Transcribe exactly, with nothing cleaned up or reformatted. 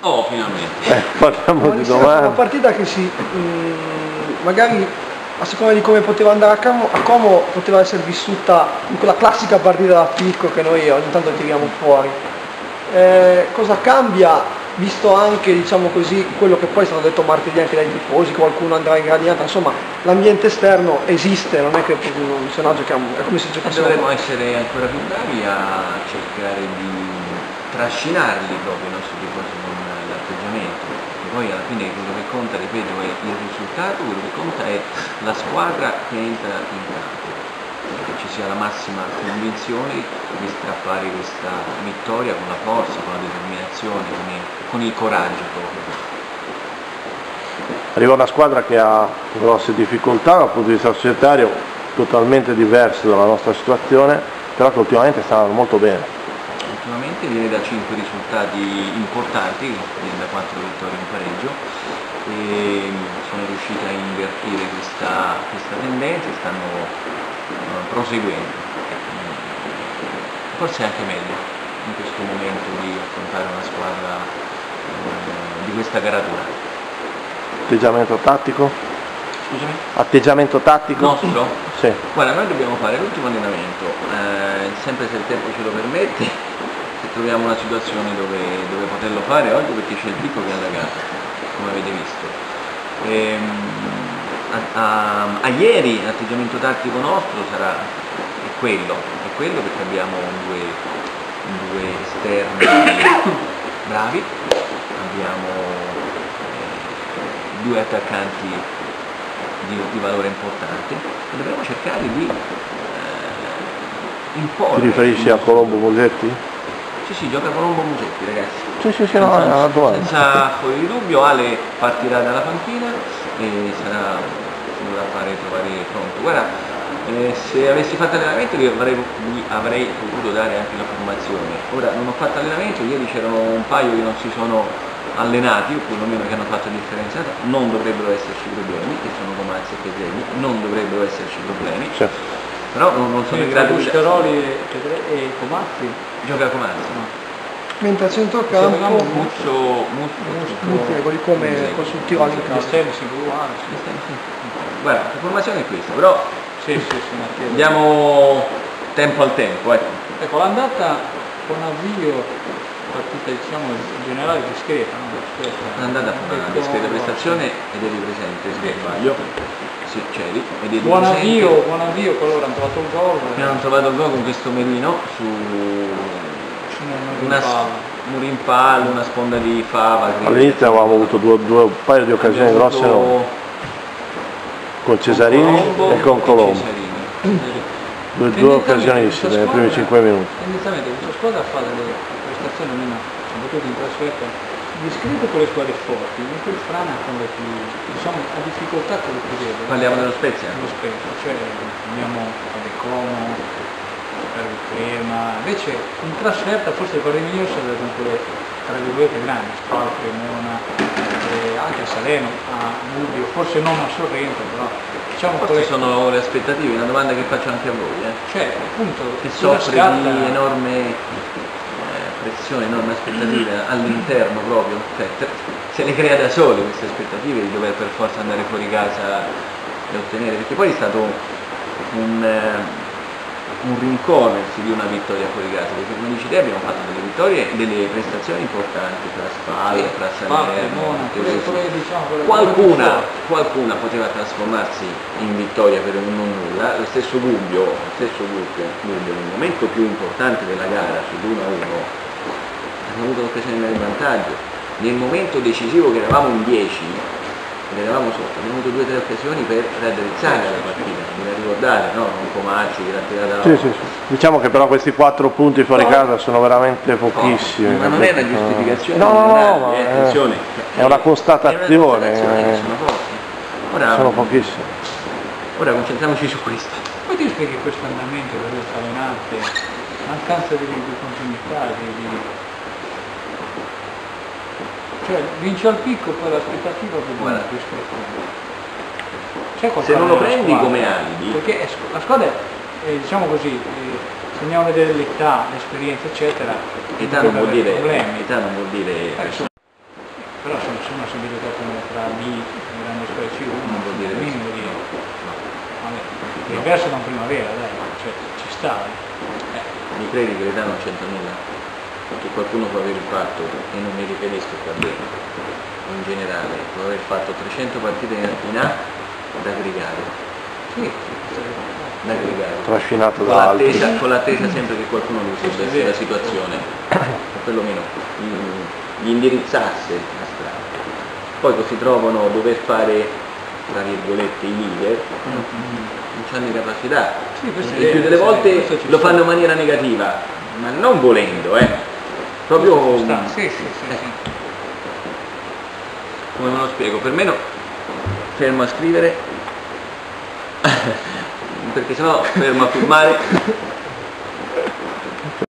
Oh, finalmente. Eh, parliamo di domani. Una partita che si, mh, magari a seconda di come poteva andare a Como, a Como poteva essere vissuta in quella classica partita da picco che noi ogni tanto tiriamo fuori. Eh, cosa cambia, visto anche, diciamo così, quello che poi è stato detto martedì anche dai tifosi, qualcuno andrà in gradinata, insomma l'ambiente esterno esiste, non è che non se no giochiamo, è come se giocassimo. Dovremmo essere ancora più bravi a cercare di trascinarli proprio i nostri tifosi con l'atteggiamento, perché poi alla fine quello che conta, ripeto, è il risultato, quello che conta è la squadra che entra in campo, che ci sia la massima convinzione di strappare questa vittoria con la forza, con la determinazione, con il, con il coraggio proprio. Arriva una squadra che ha grosse difficoltà dal punto di vista societario, totalmente diverse dalla nostra situazione, però che ultimamente stanno molto bene. Ultimamente viene da cinque risultati importanti, viene da quattro vittorie in pareggio e sono riusciti a invertire questa, questa tendenza e stanno uh, proseguendo. Forse è anche meglio in questo momento di affrontare una squadra uh, di questa caratura. Atteggiamento tattico? Scusami? Atteggiamento tattico? Nostro? Sì. Guarda, noi dobbiamo fare l'ultimo allenamento, eh, sempre se il tempo ce lo permette, se troviamo una situazione dove, dove poterlo fare oggi, perché c'è il picco che è alla gara, come avete visto. E, a, a, a ieri l'atteggiamento tattico nostro sarà è quello, è quello perché abbiamo due, due esterni bravi, abbiamo eh, due attaccanti Di, di valore importante e dovremo cercare di eh, imporre. Ti riferisci a Colombo Musetti? Sì, sì, gioca Colombo Musetti, ragazzi. Sì, sì, sì, no, senza, no, senza fuori di dubbio. Ale partirà dalla panchina e sarà, si dovrà fare trovare pronto. Guarda, eh, se avessi fatto allenamento vi avrei, vi avrei potuto dare anche la formazione. Ora non ho fatto allenamento, ieri c'erano un paio che non si sono allenati, o perlomeno che hanno fatto differenziata, non dovrebbero esserci problemi, che sono Comazzi e Pedrelli, non dovrebbero esserci problemi, certo. Però non, non sono in grado di... Buscaroli e, e Comazzi Gioca Comazzi, no? Mentre a centrocampo Muccio, mutevoli come sul Tirolo in casa. Guarda, la formazione è questa, però sì, sì, sì, diamo tempo al tempo, ecco. Ecco, l'andata con avvio partita, diciamo, in generale discreta, no? È andata a fare una discreta prestazione ed eri presente, se non sbaglio. Sì, c'eri. Ed eri buon presente. avvio, buon avvio, poi loro hanno trovato il gol. E hanno trovato il gol con questo Merino su una, un rimpallo, una sponda di fava. All'inizio avevamo avuto due, due, un paio di occasioni grosse no? Con Cesarini con e con Colombo. Due, due occasionissime nei primi cinque minuti. Tendenzialmente questa squadra fa delle prestazioni almeno, soprattutto in trasferta, discrete con le squadre forti, in quel frana con le più, diciamo, ha difficoltà con le più deboli. Parliamo dello Spezia? Dello Spezia, cioè abbiamo Adecomo, Crema, invece in trasferta forse per il migliore sono quelle tra virgolette grandi, Spal, Cremona, eh, anche a Salerno, a Gubbio, forse non a Sorrento, però diciamo queste quelle... sono le aspettative, una domanda che faccio anche a voi, eh. Cioè, appunto, che soffre scatta... di enorme eh, pressione, enorme aspettative all'interno proprio, cioè se le crea da sole queste aspettative di dover per forza andare fuori casa e ottenere, perché poi è stato un, eh, un rincorrersi di una vittoria fuori casa, perché come dici te abbiamo fatto delle vittorie e delle prestazioni importanti tra Spalla, tra Salerno, qualcuna, qualcuna poteva trasformarsi in vittoria per un non nulla, lo stesso Gubbio, lo stesso Gubbio, Gubbio nel momento più importante della gara sull'uno a uno hanno avuto l'occasione di andare in vantaggio, nel momento decisivo che eravamo in dieci ed eravamo sotto, abbiamo avuto due o tre occasioni per raddrizzare la partita, bisogna ricordare, no? Con Comacci che l'ha tirata. Sì, sì, sì. Diciamo che però questi quattro punti fuori casa sono veramente pochissimi. No, ma non è una giustificazione, no, no, no, no, eh, è, attenzione. È una constatazione. È una constatazione, sono pochi. Ora, sono pochissimi. Ora concentriamoci su questo. Poi ti spieghi questo andamento delle allenate, mancanza di, di continuità, di, di... cioè vince al picco poi l'aspettativa è buona rispetto. Se non lo prendi squadra, come alibi. Perché la squadra è, diciamo così, eh, se andiamo a vedere l'età, l'esperienza eccetera. Età non vuol dire problemi. Età non vuol dire. Eh, però se nessuno si abilita come tra B e grande scuola C uno, Non vuol dire il minimo di... Vabbè, è diverso da un primavera, dai, cioè ci sta. Eh, mi credi che l'età non c'entra nulla? Che qualcuno può aver fatto, e non mi riferisco qua bene, in generale, può aver fatto trecento partite in A da aggregare. Sì, Da aggregare. Trascinato Con da altri. l'attesa, con l'attesa sempre che qualcuno risolvesse la situazione, o perlomeno gli, gli indirizzasse la strada. Poi si trovano a dover fare, tra virgolette, i leader, non hanno di capacità. Sì, questo è E vero, più delle questo è volte vero, questo ci lo sta. fanno in maniera negativa, ma non volendo, eh. Proprio Ci sta. Sì, sì, sì, eh, sì. come me lo spiego? Per me no, fermo a scrivere, perché sennò fermo a filmare